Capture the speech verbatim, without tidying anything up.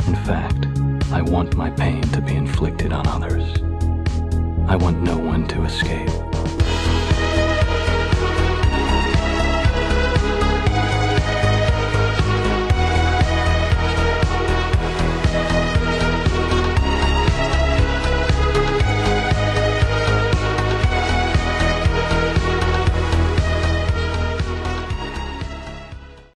In fact, I want my pain to be inflicted on others. I want no one to escape.